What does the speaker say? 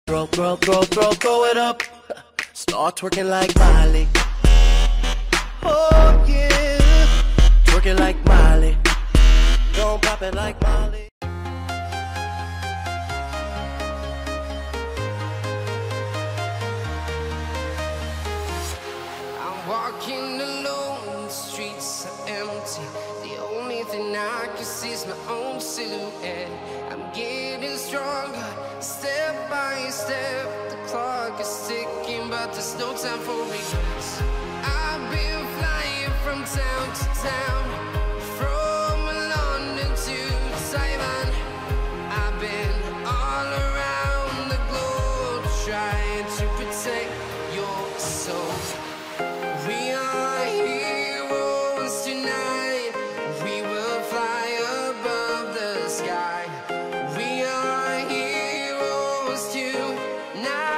Throw it up. Start twerking like Miley. Oh yeah, twerking like Miley. Don't pop it like Miley. I'm walking alone, the streets are empty. The only thing I can see is my own silhouette. I'm getting stronger, step by step. The clock is ticking, but there's no time for regrets. I've been flying from town to town, from London to Taiwan. I've been all around the globe trying to protect your soul. We are heroes tonight. We will fly above the sky. We are heroes tonight.